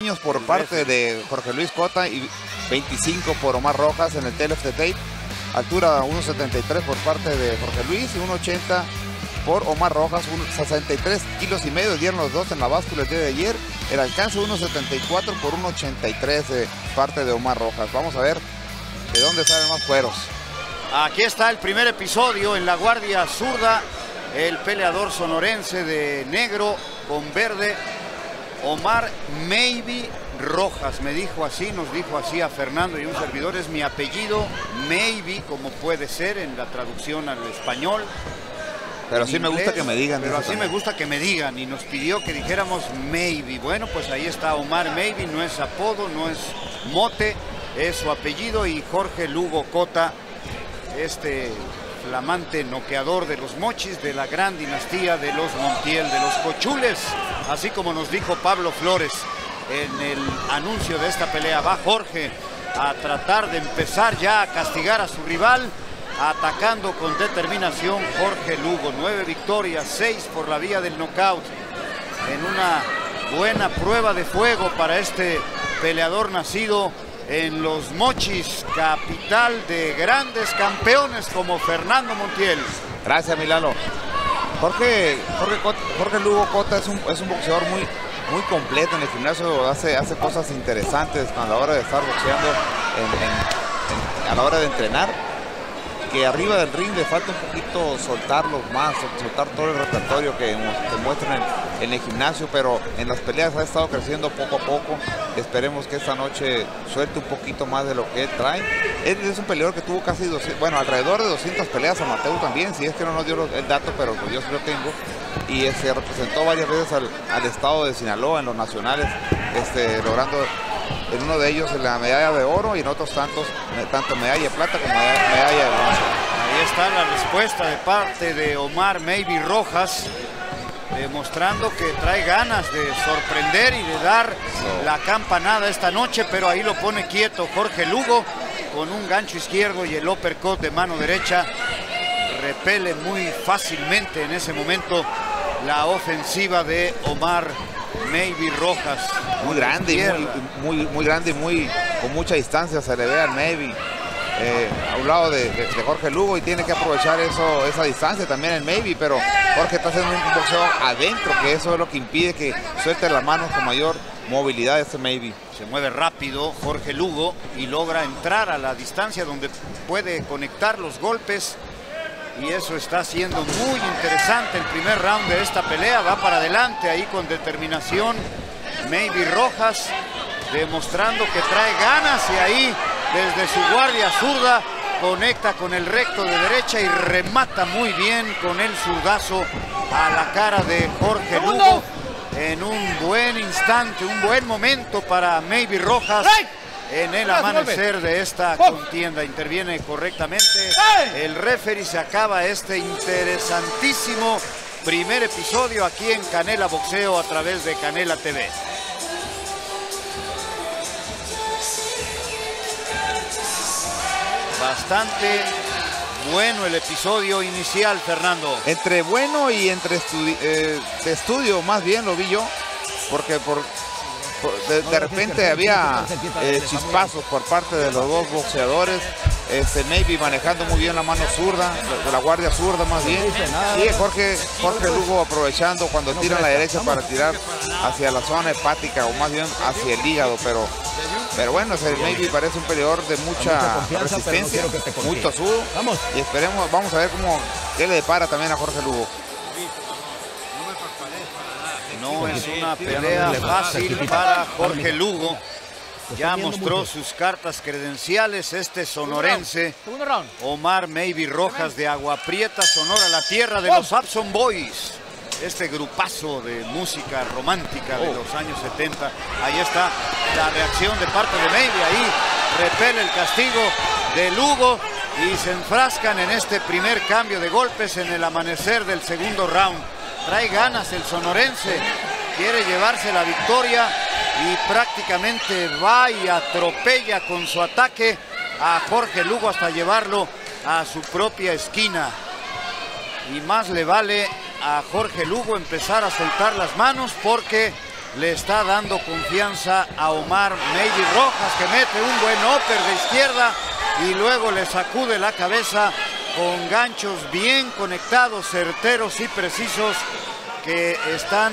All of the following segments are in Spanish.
años por parte de Jorge Luis Cota y 25 por Omar Rojas en el Tale of the Tape. Altura 1.73 por parte de Jorge Luis y 1.80 por Omar Rojas. 63 kilos y medio dieron los dos en la báscula el día de ayer. El alcance 1.74 por 1.83 de parte de Omar Rojas. Vamos a ver de dónde salen más cueros. Aquí está el primer episodio en la guardia zurda. El peleador sonorense de negro con verde, Omar Maybe Rojas. Me dijo así, nos dijo así a Fernando y un servidor. Es mi apellido, Maybe, como puede ser en la traducción al español. Pero así me gusta que me digan. Pero así me gusta que me digan. Y nos pidió que dijéramos Maybe. Bueno, pues ahí está Omar Maybe. No es apodo, no es mote, es su apellido. Y Jorge Lugo Cota, este flamante noqueador de los Mochis, de la gran dinastía de los Montiel, de los Cochules. Así como nos dijo Pablo Flores en el anuncio de esta pelea. Va Jorge a tratar de empezar ya a castigar a su rival, atacando con determinación Jorge Lugo. 9 victorias, 6 por la vía del knockout, en una buena prueba de fuego para este peleador nacido en los Mochis, capital de grandes campeones como Fernando Montiel. Gracias, Milano. Jorge Lugo Cota es un boxeador muy completo en el gimnasio. Hace cosas interesantes a la hora de estar boxeando, a la hora de entrenar. Que arriba del ring le falta un poquito soltarlos más, soltar todo el repertorio que muestran en el gimnasio, pero en las peleas ha estado creciendo poco a poco. Esperemos que esta noche suelte un poquito más de lo que él trae. Él es un peleador que tuvo casi alrededor de 200 peleas amateur también, si es que no nos dio el dato, pero pues yo sí lo tengo. Y se representó varias veces al estado de Sinaloa en los nacionales, logrando en uno de ellos la medalla de oro y en otros tanto medalla de plata como medalla de bronce. Ahí está la respuesta de parte de Omar Maybe Rojas, demostrando que trae ganas de sorprender y de dar la campanada esta noche, pero ahí lo pone quieto Jorge Lugo con un gancho izquierdo y el uppercut de mano derecha. Repele muy fácilmente en ese momento la ofensiva de Omar Maybe Rojas. Muy grande, muy grande y con mucha distancia se le ve al Maybe a un lado de Jorge Lugo, y tiene que aprovechar esa distancia también el Maybe, pero Jorge está haciendo un boxeo adentro, que eso es lo que impide que suelte las manos con mayor movilidad este Maybe. Se mueve rápido Jorge Lugo y logra entrar a la distancia donde puede conectar los golpes. Y eso está siendo muy interesante el primer round de esta pelea. Va para adelante ahí con determinación Maybe Rojas, demostrando que trae ganas, y ahí desde su guardia zurda conecta con el recto de derecha y remata muy bien con el zurdazo a la cara de Jorge Lugo en un buen instante, un buen momento para Maybe Rojas. En el amanecer de esta contienda interviene correctamente el referee. Se acaba este interesantísimo primer episodio aquí en Canela Boxeo a través de Canela TV. Bastante bueno el episodio inicial, Fernando. Entre bueno y entre de estudio, más bien lo vi yo, porque de repente había chispazos por parte de los dos boxeadores. Maybe manejando muy bien la mano zurda, la guardia zurda más bien, y Jorge Lugo aprovechando cuando tira a la derecha para tirar hacia la zona hepática, o más bien hacia el hígado, pero bueno, Maybe parece un peleador de mucha resistencia, muy tosudo, y vamos a ver qué le depara también a Jorge Lugo. No es una pelea fácil para Jorge Lugo. Ya mostró sus cartas credenciales este sonorense Omar Maybe Rojas, de Agua Prieta, Sonora, la tierra de los Abson Boys. Este grupazo de música romántica de los años 70. Ahí está la reacción de parte de Maybe. Ahí repele el castigo de Lugo y se enfrascan en este primer cambio de golpes en el amanecer del segundo round. Trae ganas el sonorense, quiere llevarse la victoria y prácticamente va y atropella con su ataque a Jorge Lugo hasta llevarlo a su propia esquina. Y más le vale a Jorge Lugo empezar a soltar las manos, porque le está dando confianza a Omar Maybe Rojas, que mete un buen upper de izquierda y luego le sacude la cabeza con ganchos bien conectados, certeros y precisos, que están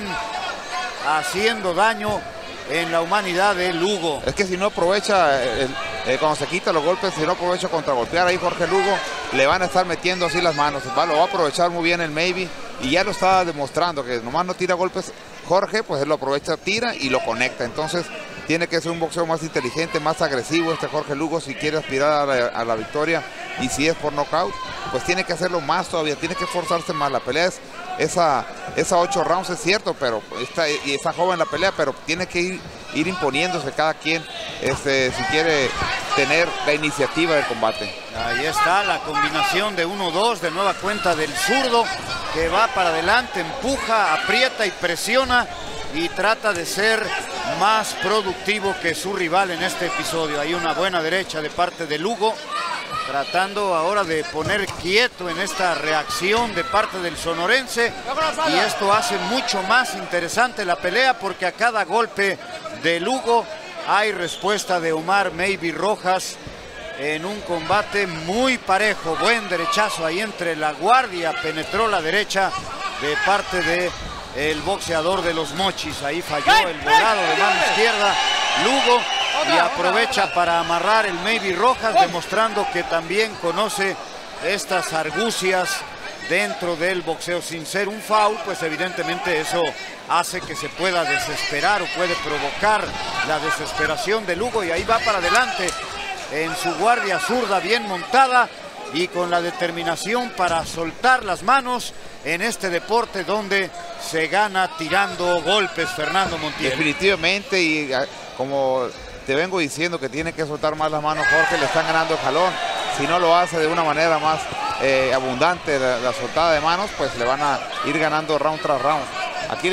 haciendo daño en la humanidad de Lugo. Es que si no aprovecha, cuando se quita los golpes, si no aprovecha contragolpear ahí Jorge Lugo, le van a estar metiendo así las manos. Lo va a aprovechar muy bien el Maybe y ya lo está demostrando, que nomás no tira golpes Jorge, pues él lo aprovecha, tira y lo conecta. Entonces tiene que ser un boxeo más inteligente, más agresivo este Jorge Lugo si quiere aspirar a la victoria, y si es por nocaut, pues tiene que hacerlo más todavía, tiene que esforzarse más. La pelea es esa 8 rounds, es cierto, pero está joven la pelea, pero tiene que ir imponiéndose cada quien si quiere tener la iniciativa del combate. Ahí está la combinación de 1-2 de nueva cuenta del zurdo, que va para adelante, empuja, aprieta y presiona y trata de ser más productivo que su rival en este episodio. Hay una buena derecha de parte de Lugo, tratando ahora de poner quieto en esta reacción de parte del sonorense, y esto hace mucho más interesante la pelea, porque a cada golpe de Lugo hay respuesta de Omar Maybe Rojas en un combate muy parejo. Buen derechazo ahí entre la guardia, penetró la derecha de parte de el boxeador de los Mochis. Ahí falló el volado de mano izquierda Lugo y aprovecha para amarrar el Maybe Rojas, demostrando que también conoce estas argucias dentro del boxeo. Sin ser un foul, pues evidentemente eso hace que se pueda desesperar o puede provocar la desesperación de Lugo, y ahí va para adelante en su guardia zurda bien montada y con la determinación para soltar las manos en este deporte donde se gana tirando golpes, Fernando Montiel. Definitivamente, y como te vengo diciendo que tiene que soltar más las manos Jorge, le están ganando el jalón. Si no lo hace de una manera más abundante la soltada de manos, pues le van a ir ganando round tras round. Aquí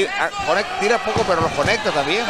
tira poco, pero los conecta también.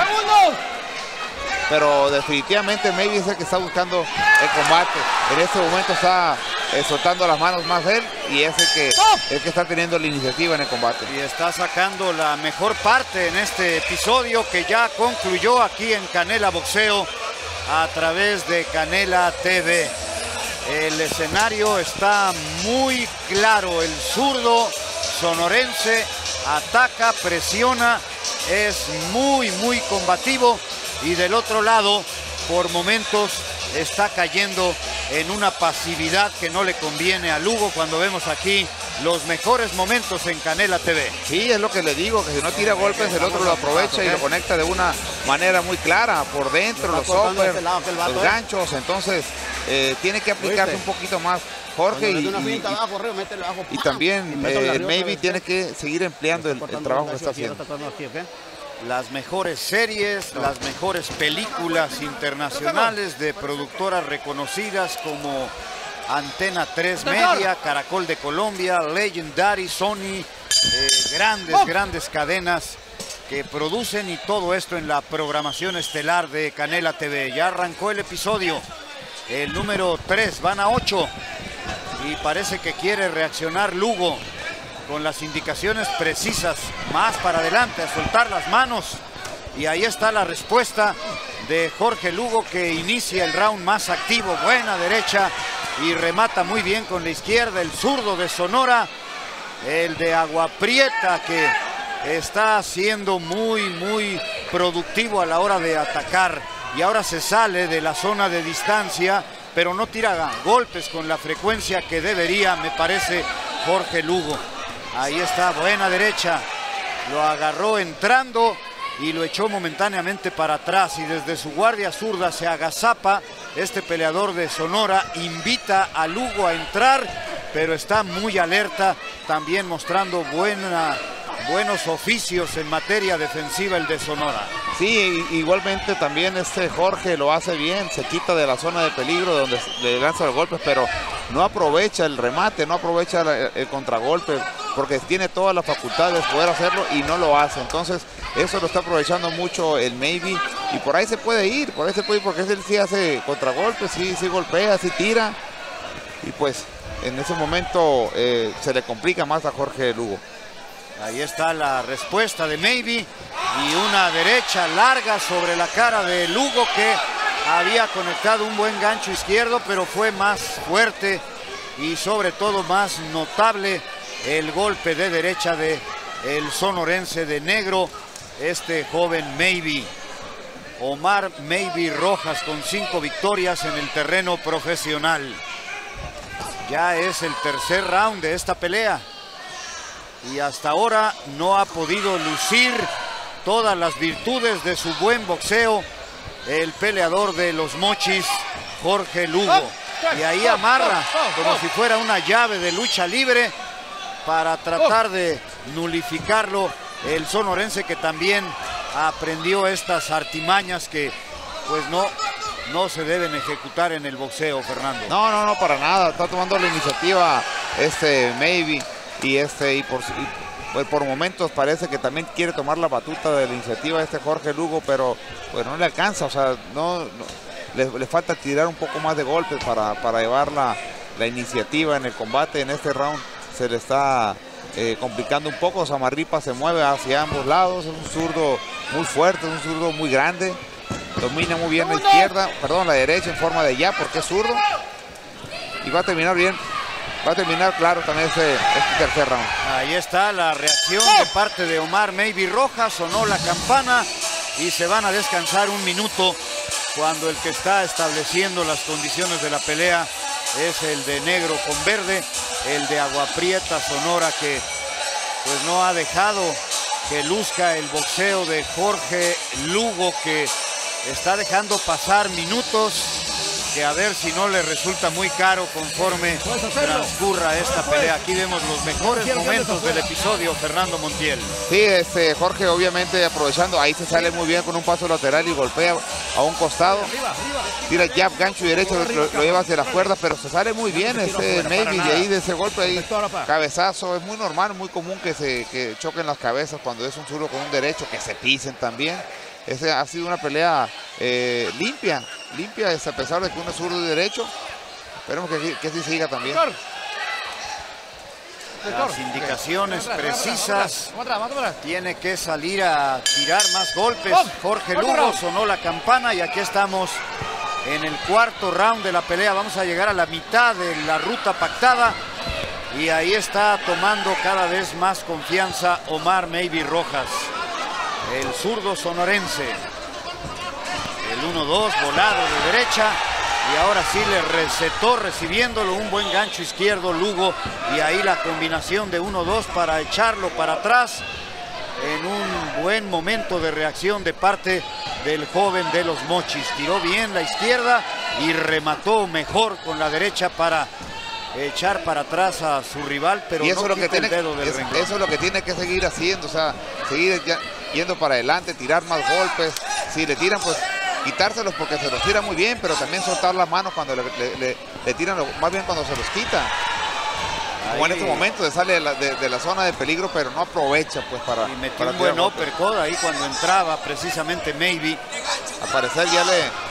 Pero definitivamente Maybe es el que está buscando el combate. En este momento está soltando las manos más él, y es el que está teniendo la iniciativa en el combate. Y está sacando la mejor parte en este episodio, que ya concluyó aquí en Canela Boxeo a través de Canela TV. El escenario está muy claro. El zurdo sonorense ataca, presiona, es muy combativo, y del otro lado por momentos está cayendo en una pasividad que no le conviene a Lugo, cuando vemos aquí los mejores momentos en Canela TV. Sí, es lo que le digo, que si no tira golpes, el otro lo aprovecha y lo conecta de una manera muy clara, por dentro, los uppers, los ganchos. Entonces tiene que aplicarse un poquito más Jorge, y también el Maybe tiene que seguir empleando el trabajo que está haciendo. Las mejores series, las mejores películas internacionales de productoras reconocidas como Antena 3 Media, Caracol de Colombia, Legendary, Sony, grandes cadenas que producen, y todo esto en la programación estelar de Canela TV. Ya arrancó el episodio, el número 3, van a 8, y parece que quiere reaccionar Lugo con las indicaciones precisas, más para adelante, a soltar las manos. Y ahí está la respuesta de Jorge Lugo, que inicia el round más activo. Buena derecha y remata muy bien con la izquierda. El zurdo de Sonora, el de Agua Prieta, que está siendo muy productivo a la hora de atacar. Y ahora se sale de la zona de distancia, pero no tira golpes con la frecuencia que debería, me parece, Jorge Lugo. Ahí está, buena derecha, lo agarró entrando y lo echó momentáneamente para atrás, y desde su guardia zurda se agazapa este peleador de Sonora, invita a Lugo a entrar, pero está muy alerta, también mostrando buenos oficios en materia defensiva el de Sonora. Sí, igualmente también Jorge lo hace bien, se quita de la zona de peligro donde le lanza los golpes, pero no aprovecha el remate, no aprovecha el contragolpe, porque tiene todas las facultades de poder hacerlo y no lo hace. Entonces eso lo está aprovechando mucho el Maybe, y por ahí se puede ir, porque él sí hace contragolpes, sí golpea, sí tira, y pues en ese momento se le complica más a Jorge Lugo. Ahí está la respuesta de Maybe, Y una derecha larga sobre la cara de Lugo, que había conectado un buen gancho izquierdo, pero fue más fuerte y sobre todo más notable el golpe de derecha de el sonorense de negro, este joven Maybe. Omar Maybe Rojas, con 5 victorias en el terreno profesional. Ya es el tercer round de esta pelea y hasta ahora no ha podido lucir todas las virtudes de su buen boxeo el peleador de los Mochis, Jorge Lugo. Y ahí amarra como si fuera una llave de lucha libre para tratar de nulificarlo el sonorense, que también aprendió estas artimañas que pues no se deben ejecutar en el boxeo, Fernando. No, para nada. Está tomando la iniciativa Maybe y por momentos parece que también quiere tomar la batuta de la iniciativa Jorge Lugo, pero pues no le alcanza. O sea, le falta tirar un poco más de golpes para llevar la iniciativa en el combate. En este round se le está complicando un poco. Samarripa se mueve hacia ambos lados. Es un zurdo muy fuerte, es un zurdo muy grande. Domina muy bien la derecha en forma de jab, porque es zurdo. Y va a terminar bien. Va a terminar claro también este tercer round. Ahí está la reacción de parte de Omar Maybe Rojas. Sonó la campana y se van a descansar un minuto, cuando el que está estableciendo las condiciones de la pelea es el de negro con verde, el de Agua Prieta, Sonora, que pues no ha dejado que luzca el boxeo de Jorge Lugo, que está dejando pasar minutos que a ver si no le resulta muy caro conforme transcurra esta pelea. Aquí vemos los mejores momentos del episodio, Fernando Montiel. Sí, Jorge obviamente aprovechando, ahí se sale muy bien con un paso lateral y golpea a un costado. Tira jab, gancho y derecho, lo lleva hacia las cuerdas, pero se sale muy bien Maybe de ahí, de ese golpe ahí, cabezazo. Es muy normal, muy común que choquen las cabezas cuando es un zurdo con un derecho, que se pisen también. Ha sido una pelea limpia, a pesar de que uno es zurdo y derecho. Esperemos que así siga también. Las indicaciones precisas. Tiene que salir a tirar más golpes Jorge Lugo. Sonó la campana y aquí estamos en el cuarto round de la pelea. Vamos a llegar a la mitad de la ruta pactada. Y ahí está tomando cada vez más confianza Omar Maybe Rojas, el zurdo sonorense. El 1-2, volado de derecha. Y ahora sí le recetó, recibiéndolo, un buen gancho izquierdo Lugo. Y ahí la combinación de 1-2 para echarlo para atrás. En un buen momento de reacción de parte del joven de los Mochis. Tiró bien la izquierda y remató mejor con la derecha para echar para atrás a su rival, pero y eso no es lo que el dedo del renglón. Eso es lo que tiene que seguir haciendo, o sea, seguir yendo para adelante, tirar más golpes. Si le tiran, pues quitárselos, porque se los tira muy bien, pero también soltar las manos cuando le tiran, más bien cuando se los quita. Como en este momento sale de la zona de peligro, pero no aprovecha pues para... Y metió un buen uppercut ahí cuando entraba precisamente Maybe. Al parecer ya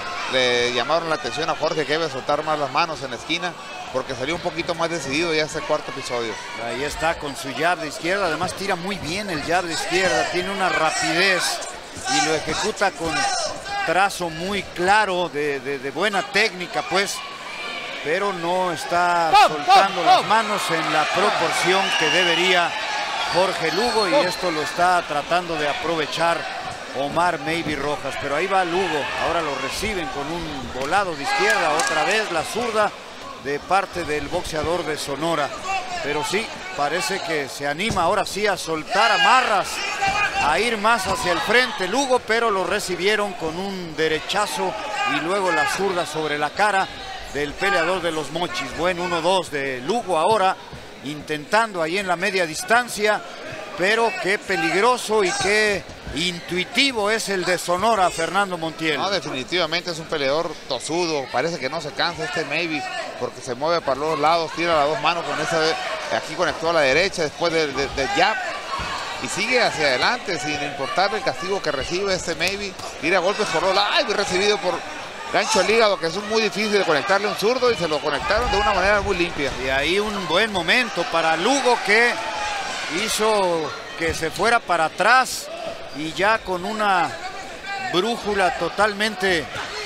le llamaron la atención a Jorge, que debe soltar más las manos en la esquina, porque salió un poquito más decidido ya ese cuarto episodio. Ahí está con su jab de izquierda. Además tira muy bien el jab de izquierda. Tiene una rapidez y lo ejecuta con trazo muy claro, de buena técnica pues. Pero no está soltando las manos en la proporción que debería Jorge Lugo, y esto lo está tratando de aprovechar Omar Maybe Rojas. Pero ahí va Lugo, ahora lo reciben con un volado de izquierda, otra vez la zurda de parte del boxeador de Sonora. Pero sí, parece que se anima ahora sí a soltar amarras, a ir más hacia el frente Lugo, pero lo recibieron con un derechazo y luego la zurda sobre la cara del peleador de los Mochis. Buen 1-2 de Lugo ahora, intentando ahí en la media distancia, pero qué peligroso y qué intuitivo es el de Sonora, Fernando Montiel. No, definitivamente es un peleador tosudo, parece que no se cansa Maybe, porque se mueve para los lados, tira las dos manos con esa, aquí conectó a la derecha después del jab, y sigue hacia adelante sin importar el castigo que recibe Maybe, tira golpes por los lados, y recibido por gancho al hígado, que es muy difícil de conectarle a un zurdo, y se lo conectaron de una manera muy limpia. Y ahí un buen momento para Lugo, que hizo que se fuera para atrás y ya con una brújula totalmente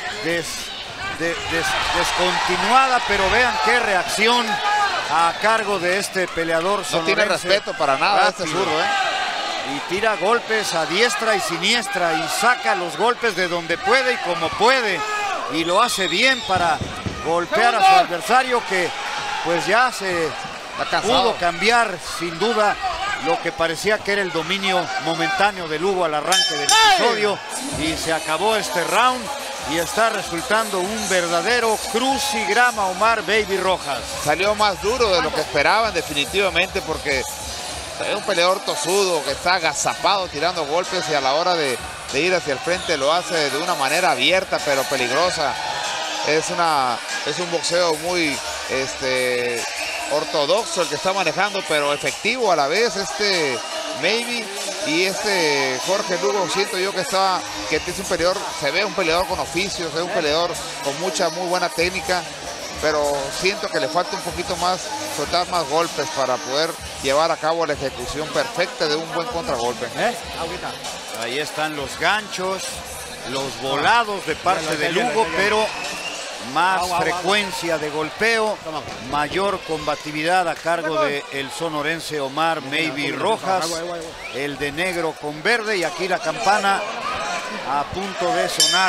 descontinuada, pero vean qué reacción a cargo de este peleador sonorense. No tiene respeto para nada este zurdo, Y tira golpes a diestra y siniestra y saca los golpes de donde puede y como puede. Y lo hace bien para golpear a su adversario, que pues ya se pudo cambiar sin duda lo que parecía que era el dominio momentáneo de Lugo al arranque del episodio. Y se acabó este round y está resultando un verdadero crucigrama Omar Baby Rojas. Salió más duro de lo que esperaban definitivamente, porque es un peleador tosudo que está agazapado tirando golpes, y a la hora de ir hacia el frente lo hace de una manera abierta pero peligrosa. Es un boxeo muy ortodoxo el que está manejando, pero efectivo a la vez Maybe. Y Jorge Lugo, siento yo que es un peleador, se ve un peleador con oficio, se ve un peleador con muy buena técnica, pero siento que le falta un poquito más, soltar más golpes para poder llevar a cabo la ejecución perfecta de un buen contragolpe. Ahí están los ganchos, los volados de parte de Lugo, pero más frecuencia de golpeo, mayor combatividad a cargo del sonorense Omar Maybe Rojas, el de negro con verde, y aquí la campana a punto de sonar.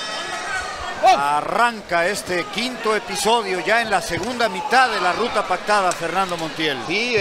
Arranca este quinto episodio ya en la segunda mitad de la ruta pactada, Fernando Montiel. Sí,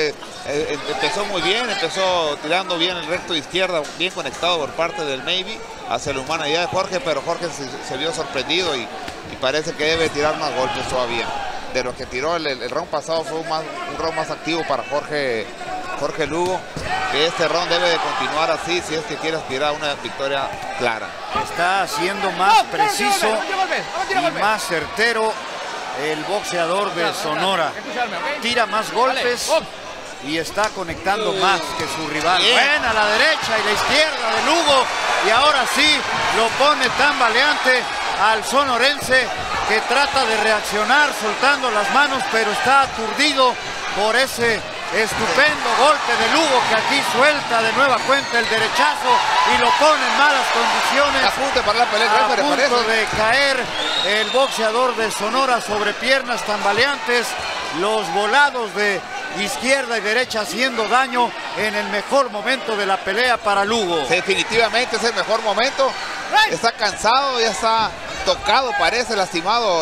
empezó muy bien, empezó tirando bien el recto de izquierda, bien conectado por parte del Maybe hacia la humanidad de Jorge, pero Jorge se vio sorprendido y parece que debe tirar más golpes todavía. De lo que tiró el round pasado fue un round más activo para Jorge Lugo, que este round debe de continuar así si es que quiere aspirar a una victoria clara. Está siendo más preciso y más certero el boxeador de Sonora. Tira más golpes y está conectando más que su rival. Buena la derecha y la izquierda de Lugo, y ahora sí lo pone tambaleante al sonorense, que trata de reaccionar soltando las manos, pero está aturdido por ese estupendo golpe de Lugo, que aquí suelta de nueva cuenta el derechazo y lo pone en malas condiciones. Apunte para la pelea, a punto de caer el boxeador de Sonora sobre piernas tambaleantes, los volados de izquierda y derecha haciendo daño en el mejor momento de la pelea para Lugo. Definitivamente es el mejor momento. Está cansado, ya está tocado, parece lastimado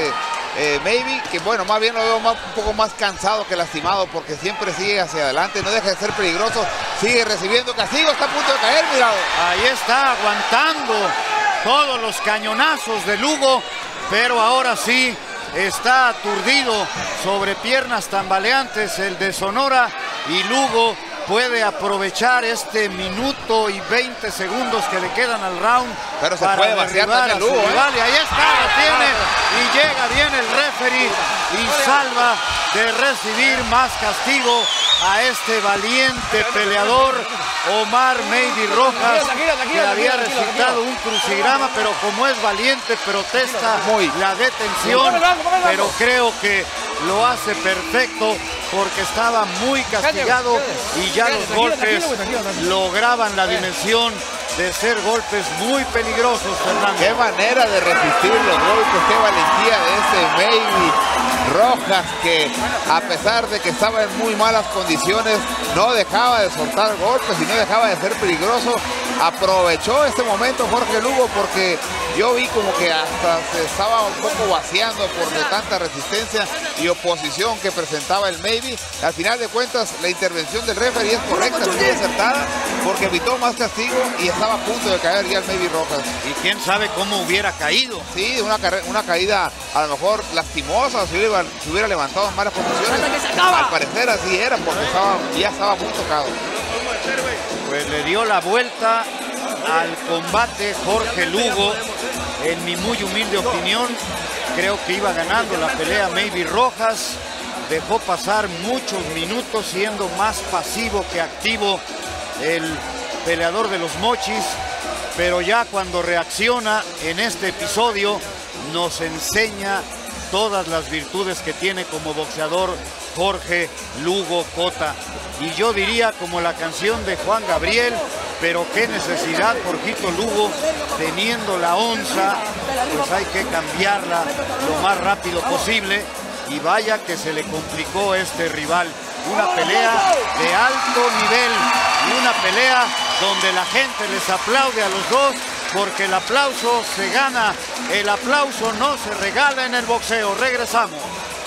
Maybe, que bueno, más bien lo veo un poco más cansado que lastimado, porque siempre sigue hacia adelante, no deja de ser peligroso, sigue recibiendo castigo, está a punto de caer, mirado. Ahí está aguantando todos los cañonazos de Lugo, pero ahora sí está aturdido sobre piernas tambaleantes el de Sonora, y Lugo puede aprovechar este minuto y 20 segundos que le quedan al round, pero se para puede vaciar también Lugo, rival. Y ahí está, lo tiene, y llega bien el referee y salva de recibir más castigo a este valiente peleador Omar Maybe Rojas, que había resultado un crucigrama, pero como es valiente protesta la detención, pero creo que lo hace perfecto, porque estaba muy castigado y ya los golpes lograban la dimensión de ser golpes muy peligrosos, Fernando. Qué manera de resistir los golpes, qué valentía de Maybe Rojas, que a pesar de que estaba en muy malas condiciones, no dejaba de soltar golpes y no dejaba de ser peligroso. Aprovechó este momento Jorge Lugo, porque yo vi como que hasta se estaba un poco vaciando por de tanta resistencia y oposición que presentaba el Maybe. Al final de cuentas, la intervención del referee es correcta, muy acertada, porque evitó más castigo y estaba a punto de caer ya el Maybe Rojas. Y quién sabe cómo hubiera caído. Sí, una caída a lo mejor lastimosa, si hubiera levantado en malas condiciones. Al parecer así era, porque ya estaba muy tocado. Pues le dio la vuelta al combate Jorge Lugo. En mi muy humilde opinión, creo que iba ganando la pelea Maybe Rojas. Dejó pasar muchos minutos, siendo más pasivo que activo el peleador de los Mochis, pero ya cuando reacciona en este episodio nos enseña todas las virtudes que tiene como boxeador Jorge Lugo Cota. Y yo diría, como la canción de Juan Gabriel, pero qué necesidad, Jorgito Lugo, teniendo la onza, pues hay que cambiarla lo más rápido posible. Y vaya que se le complicó este rival. Una pelea de alto nivel y una pelea donde la gente les aplaude a los dos, porque el aplauso se gana, el aplauso no se regala en el boxeo. Regresamos.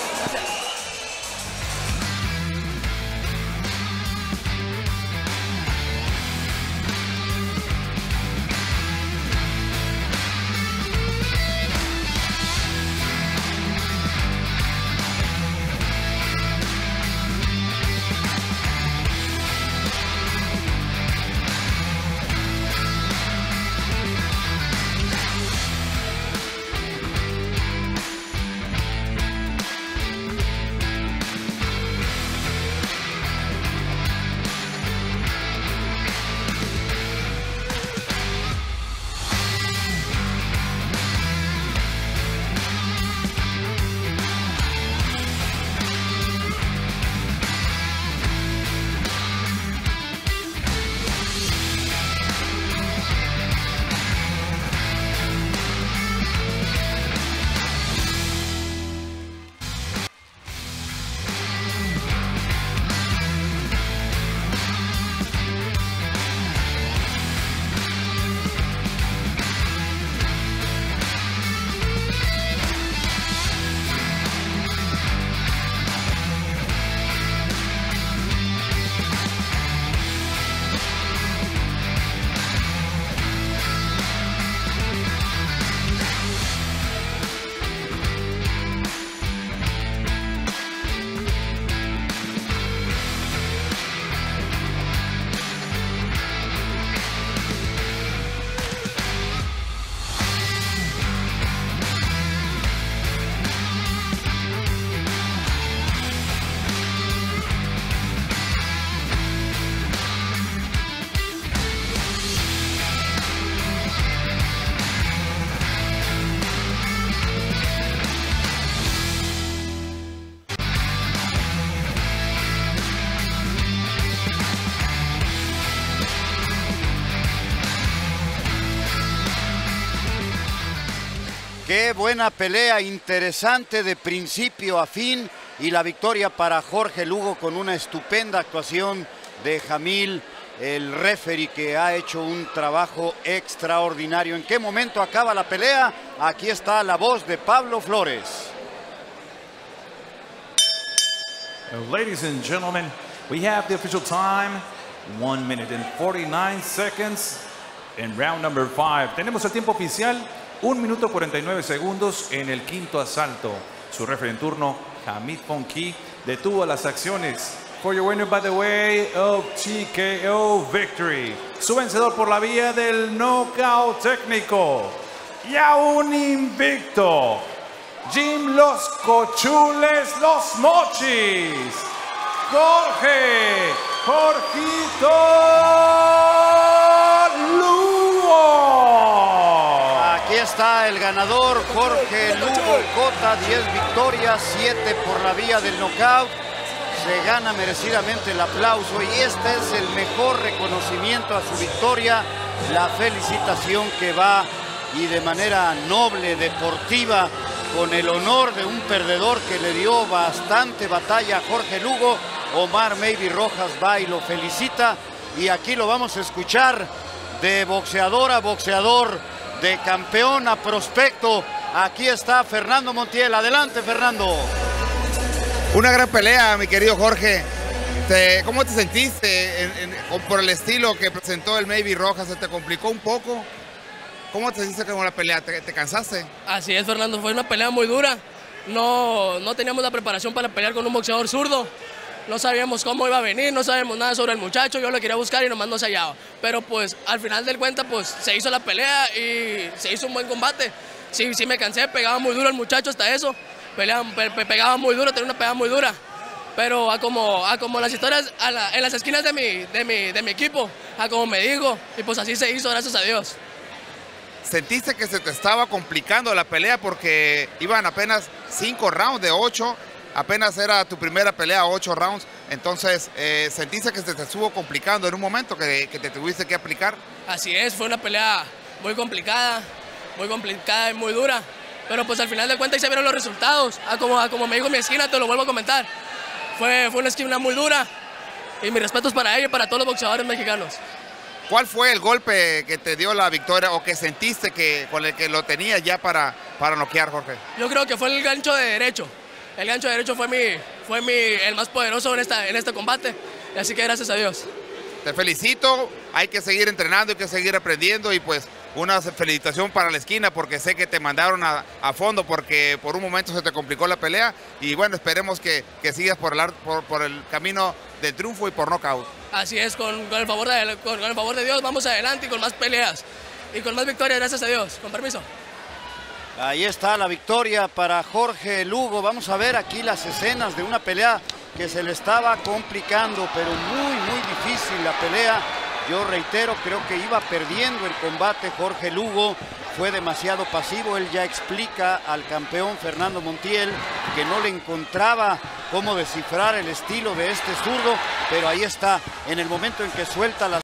Qué buena pelea, interesante de principio a fin, y la victoria para Jorge Lugo con una estupenda actuación de Jamil, el referee, que ha hecho un trabajo extraordinario. ¿En qué momento acaba la pelea? Aquí está la voz de Pablo Flores. Ladies and gentlemen, we have the official time, 1 minute and 49 seconds in round number 5. Tenemos el tiempo oficial, 1 minuto 49 segundos en el quinto asalto. Su referee en turno, Hamid Fonki, detuvo las acciones. For your winner by the way of TKO victory. Su vencedor por la vía del knockout técnico. Y aún invicto, Jim Los Cochules Los Mochis, Jorgito Lugo. Aquí está el ganador, Jorge Lugo Cota, 10 victorias, 7 por la vía del knockout. Se gana merecidamente el aplauso y este es el mejor reconocimiento a su victoria. La felicitación que va, y de manera noble, deportiva, con el honor de un perdedor que le dio bastante batalla a Jorge Lugo. Omar Maybe Rojas va y lo felicita, y aquí lo vamos a escuchar de boxeador a boxeador, de campeón a prospecto. Aquí está Fernando Montiel. Adelante, Fernando. Una gran pelea, mi querido Jorge. ¿Cómo te sentiste por el estilo que presentó el Maybe Rojas? ¿Se te complicó un poco? ¿Cómo te sentiste con la pelea? ¿Te cansaste? Así es, Fernando. Fue una pelea muy dura. No teníamos la preparación para pelear con un boxeador zurdo. No sabíamos cómo iba a venir, no sabíamos nada sobre el muchacho. Yo lo quería buscar y nomás no se hallaba. Pero pues al final del cuenta pues se hizo la pelea y se hizo un buen combate. Sí me cansé, pegaba muy duro el muchacho hasta eso. Pegaba muy duro, tenía una pegada muy dura. Pero a como las historias en las esquinas de mi equipo, a como me dijo, y pues así se hizo, gracias a Dios. ¿Sentiste que se te estaba complicando la pelea porque iban apenas 5 rounds de 8? Apenas era tu primera pelea, 8 rounds. Entonces, ¿sentiste que se te estuvo complicando en un momento que te tuviste que aplicar? Así es, fue una pelea muy complicada y muy dura. Pero pues al final de cuentas ahí se vieron los resultados. Como me dijo mi esquina, te lo vuelvo a comentar. Fue una esquina muy dura. Y mis respetos para ella y para todos los boxeadores mexicanos. ¿Cuál fue el golpe que te dio la victoria o que sentiste con el que lo tenías ya para noquear, Jorge? Yo creo que fue el gancho de derecho. El gancho de derecho fue el más poderoso en este combate. Así que gracias a Dios. Te felicito, hay que seguir entrenando, hay que seguir aprendiendo y pues una felicitación para la esquina porque sé que te mandaron a fondo porque por un momento se te complicó la pelea y bueno, esperemos que sigas por el camino del triunfo y por nocaut. Así es, con el favor de Dios vamos adelante y con más peleas y con más victorias, gracias a Dios. Con permiso. Ahí está la victoria para Jorge Lugo. Vamos a ver aquí las escenas de una pelea que se le estaba complicando, pero muy difícil la pelea. Yo reitero, creo que iba perdiendo el combate Jorge Lugo. Fue demasiado pasivo. Él ya explica al campeón Fernando Montiel que no le encontraba cómo descifrar el estilo de este zurdo, pero ahí está, en el momento en que suelta las